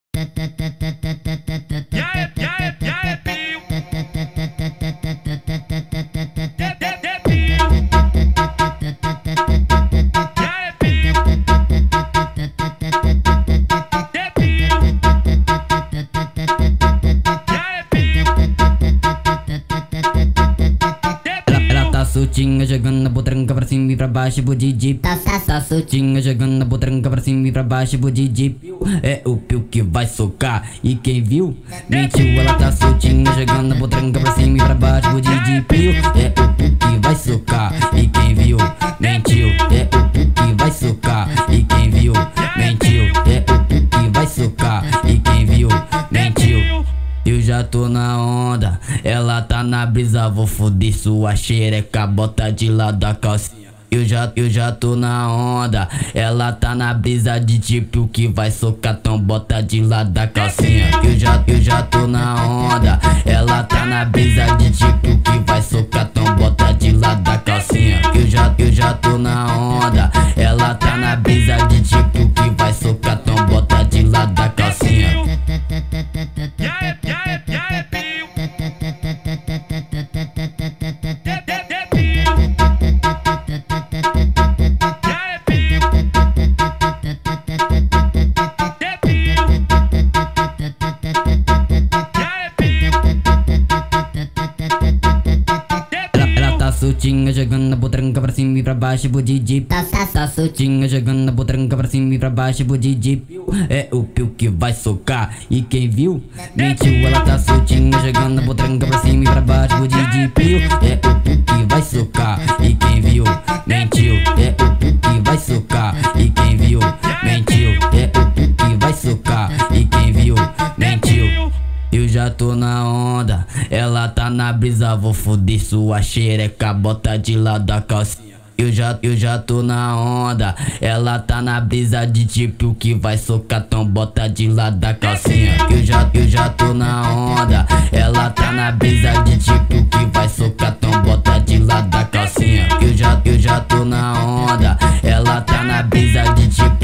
Soltinha jogando a potranca pra cima e pra baixo, budidi. Tá soltinha jogando a potranca pra cima e pra baixo, budidi. É o Pio que vai socar, e quem viu, mentiu. Ela tá soltinha jogando a potranca pra cima e pra baixo, budidi. É o Pio que vai socar, e quem viu, mentiu. É o Pio que vai socar, e quem viu, mentiu. É o Pio que vai socar, e quem viu, mentiu. Eu já tô na onda, ela tá na brisa, vou foder sua xereca, bota de lado a calcinha. Eu já tô na onda, ela tá na brisa de tipo que vai socar, então bota de lado a calcinha. Eu já tô na onda, ela tá na brisa de tipo que vai socar, então bota de lado a calcinha. Eu já tô na onda, ela tá na brisa de tipo que vai socar, então bota de lado a calcinha. Soltinha jogando a potranca pra cima e pra baixo, budidi. Tá soltinha jogando a potranca pra cima e pra baixo, budidi. É o Pio que vai socar, e quem viu, mentiu. Ela tá soltinha jogando a potranca pra cima e pra baixo, budidi. É o Pio que vai socar, e quem viu, mentiu. É o Pio que vai socar, e quem viu, mentiu. É o Pio que vai socar, e quem viu, mentiu. Eu já tô na onda, ela tá na brisa, vou foder sua xereca, bota de lado a calcinha. Eu já tô na onda, ela tá na brisa de tipo que vai socar, então bota de lado a calcinha. Eu já tô na onda, ela tá na brisa de tipo que vai socar, então bota de lado a calcinha. Eu já tô na onda, ela tá na brisa de tipo